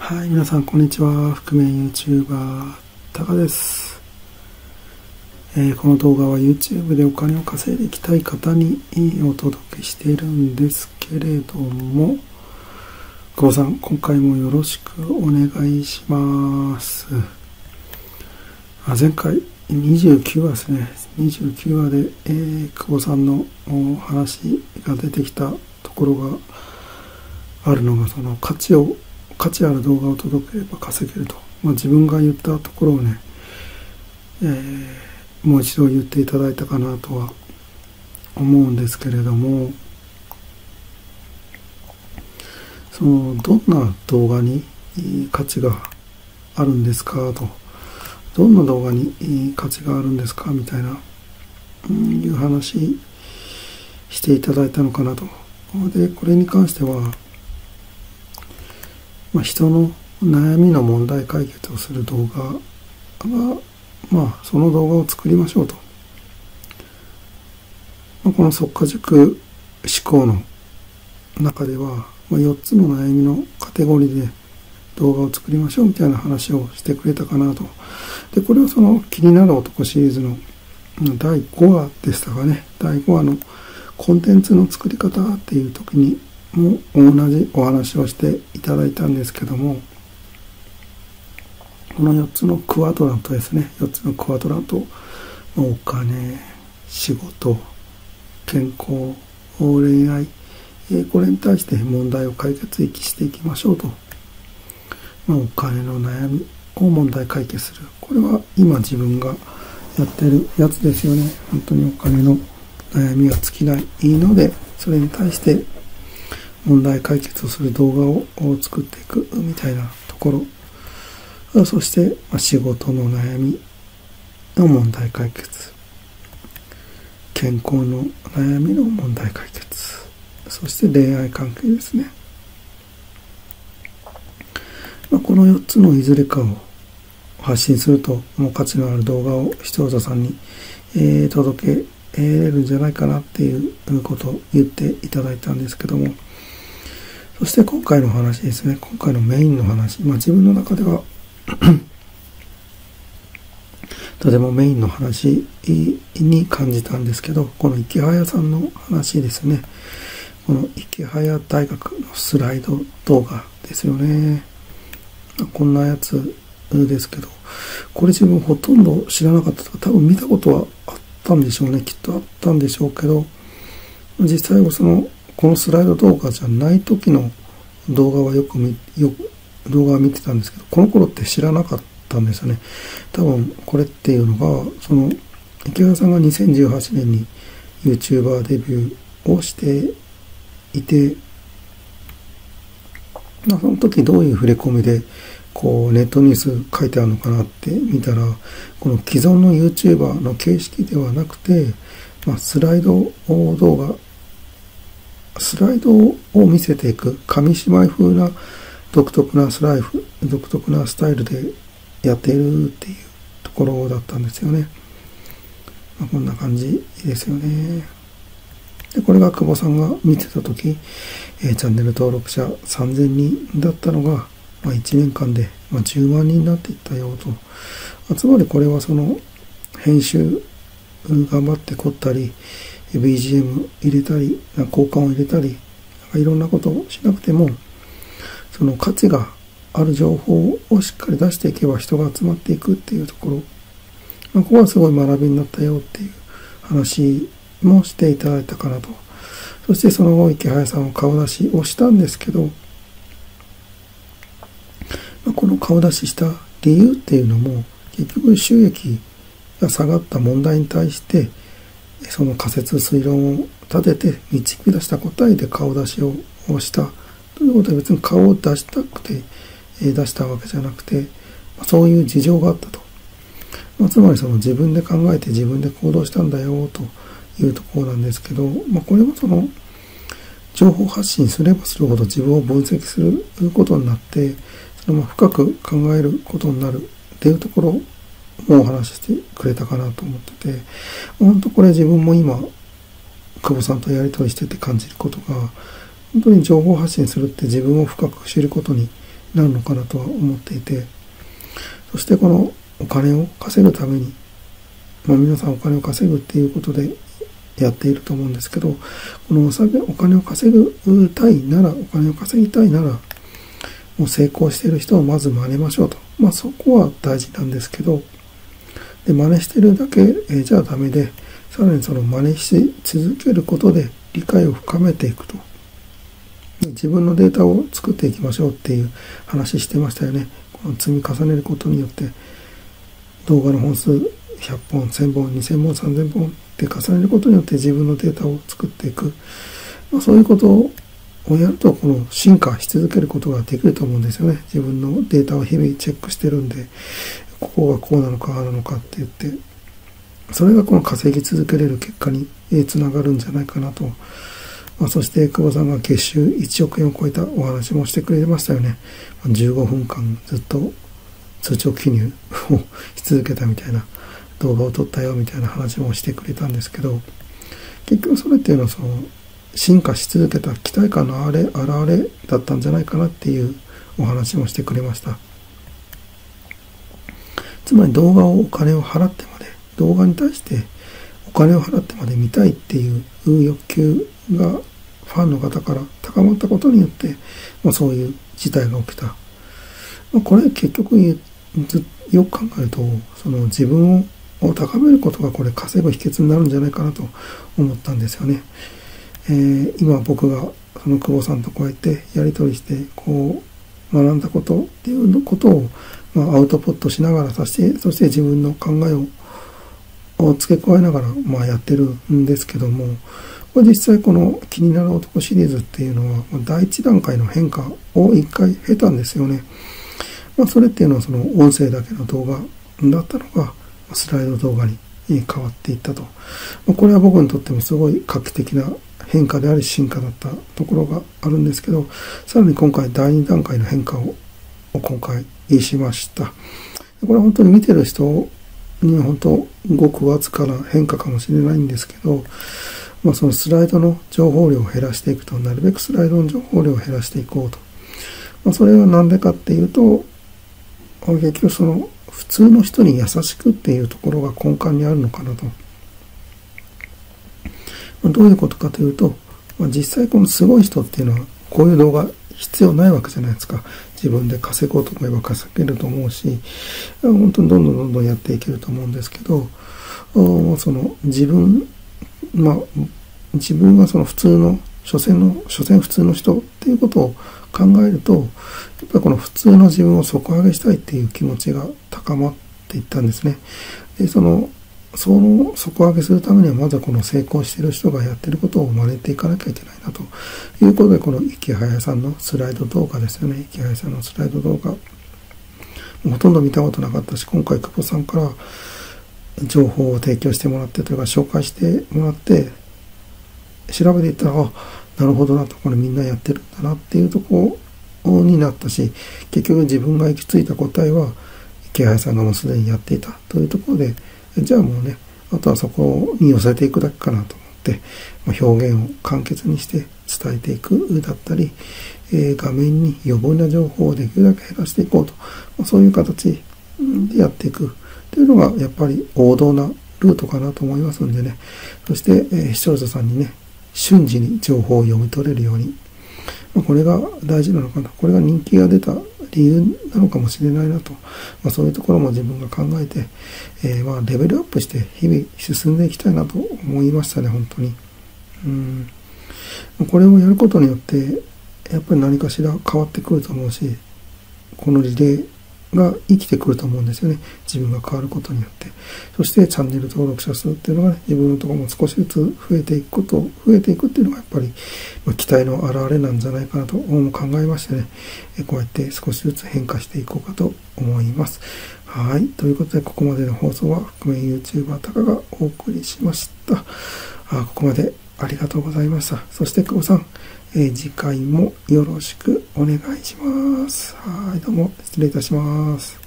はい、皆さんこんにちは。覆面 YouTuber タカです。この動画は YouTube でお金を稼いでいきたい方にお届けしているんですけれども、久保さん、今回もよろしくお願いします。前回29話ですね。29話で、久保さんのお話が出てきたところがあるのが、その価値ある動画を届ければ稼げると、自分が言ったところをね、もう一度言っていただいたかなとは思うんですけれども、そのどんな動画に価値があるんですかと、どんな動画に価値があるんですかみたいな、いう話していただいたのかなと。で、これに関しては、人の悩みの問題解決をする動画が、その動画を作りましょうと。この即価塾思考の中では、4つの悩みのカテゴリーで動画を作りましょうみたいな話をしてくれたかなと。で、これはその気になる男シリーズの第5話でしたかね。第5話のコンテンツの作り方っていう時にも同じお話をしていただいたんですけども、この4つのクワドラントですね。4つのクワドラント、お金、仕事、健康、恋愛、これに対して問題を解決していきましょうと。お金の悩みを問題解決する。これは今自分がやってるやつですよね。本当にお金の悩みが尽きないので、それに対して問題解決をする動画を作っていくみたいなところ。そして、仕事の悩みの問題解決。健康の悩みの問題解決。そして恋愛関係ですね。この4つのいずれかを発信すると、もう価値のある動画を視聴者さんに、届けれるんじゃないかなっていうことを言っていただいたんですけども、そして今回の話ですね。今回のメインの話。自分の中ではとてもメインの話に感じたんですけど、この池早さんの話ですね。この池早大学のスライド動画ですよね。こんなやつですけど、これ自分ほとんど知らなかったとか、多分見たことはあったんでしょうね。きっとあったんでしょうけど、実際はこのスライド動画じゃない時の動画はよく動画を見てたんですけど、この頃って知らなかったんですよね。多分これっていうのが、池原さんが2018年に YouTuber デビューをしていて、その時どういう触れ込みでネットニュース書いてあるのかなって見たら、この既存の YouTuber の形式ではなくて、スライド動画、スライドを見せていく紙芝居風な独特なスタイルでやっているっていうところだったんですよね。こんな感じですよね。で、これが久保さんが見てた時、チャンネル登録者3000人だったのが、1年間で10万人になっていったよと。つまりこれは編集頑張って凝ったり、BGM 入れたり、効果音入れたり、いろんなことをしなくても、その価値がある情報をしっかり出していけば人が集まっていくっていうところ、ここはすごい学びになったよっていう話もしていただいたかなと。そしてその後池早さんは顔出しをしたんですけど、この顔出しした理由っていうのも、結局収益が下がった問題に対してその仮説推論を立てて導き出した答えで顔出しをしたということは、別に顔を出したくて出したわけじゃなくて、そういう事情があったと。つまり自分で考えて自分で行動したんだよというところなんですけど、これも情報発信すればするほど自分を分析することになって、深く考えることになるっていうところもお話ししてくれたかなと思ってて、本当これ自分も今久保さんとやり取りしてて感じることが、本当に情報発信するって自分を深く知ることになるのかなとは思っていて、そしてこのお金を稼ぐために、皆さんお金を稼ぐっていうことでやっていると思うんですけど、このお金を稼ぎたいなら、もう成功している人をまず真似ましょうと。そこは大事なんですけど、で、真似してるだけじゃダメで、さらにその真似し続けることで理解を深めていくと。自分のデータを作っていきましょうっていう話してましたよね。この積み重ねることによって、動画の本数100本、1000本、2000本、3000本って重ねることによって自分のデータを作っていく。そういうことをやると、この進化し続けることができると思うんですよね。自分のデータを日々チェックしてるんで、ここがこうなのか、ああなのかって言って、それがこの稼ぎ続けれる結果につながるんじゃないかなと。そして久保さんが月収1億円を超えたお話もしてくれましたよね。15分間ずっと通帳記入をし続けたみたいな、動画を撮ったよみたいな話もしてくれたんですけど、結局それっていうのはその進化し続けた期待感の表れだったんじゃないかなっていうお話もしてくれました。つまり動画をお金を払ってまで、動画に対してお金を払ってまで見たいっていう欲求がファンの方から高まったことによって、そういう事態が起きた。これ結局よく考えると、その自分を高めることがこれ稼ぐ秘訣になるんじゃないかなと思ったんですよね。今僕がその久保さんとこうやってやり取りしてこう学んだことっていうことをアウトプットしながらそして自分の考えを付け加えながらやってるんですけども、これ実際この気になる男シリーズっていうのは第一段階の変化を一回経たんですよね。それっていうのはその音声だけの動画だったのがスライド動画に変わっていったと。これは僕にとってもすごい画期的な変化であり進化だったところがあるんですけど、さらに今回第2段階の変化を今回しました。これは本当に見てる人には本当ごくわずかな変化かもしれないんですけど、そのスライドの情報量を減らしていくと、なるべくスライドの情報量を減らしていこうと。それは何でかっていうと、結局その普通の人に優しくっていうところが根幹にあるのかなと。どういうことかというと、実際このすごい人っていうのはこういう動画必要ないわけじゃないですか。自分で稼ごうと思えば稼げると思うし、本当にどんどんやっていけると思うんですけど、その自分がその普通の所詮普通の人っていうことを考えると、やっぱりこの普通の自分を底上げしたいっていう気持ちが高まっていったんですね。で、その底上げするためにはまずはこの成功している人がやってることを真似ていかなきゃいけないなということで、この池早さんのスライド動画ですよね。池早さんのスライド動画、ほとんど見たことなかったし、今回久保さんから情報を提供してもらってというか紹介してもらって調べていったら、なるほどなと、これみんなやってるんだなっていうところになったし、結局自分が行き着いた答えは池早さんがもうすでにやっていたというところで、じゃあもうね、あとはそこに寄せていくだけかなと思って、表現を簡潔にして伝えていくだったり、画面に余分な情報をできるだけ減らしていこうと、そういう形でやっていくというのがやっぱり王道なルートかなと思いますんでね。そして、視聴者さんにね、瞬時に情報を読み取れるように、これが大事なのかな。これが人気が出た理由なのかもしれないなと。そういうところも自分が考えて、レベルアップして日々進んでいきたいなと思いましたね、本当に。これをやることによって、やっぱり何かしら変わってくると思うし、このリレーが生きてくると思うんですよね。自分が変わることによって。そしてチャンネル登録者数っていうのがね、自分のところも少しずつ増えていくっていうのがやっぱり、期待の表れなんじゃないかなと考えましてね、こうやって少しずつ変化していこうかと思います。はい。ということで、ここまでの放送は覆面 YouTuber タカがお送りしました。ここまでありがとうございました。そして久保さん、次回もよろしくお願いします。はい、どうも失礼いたします。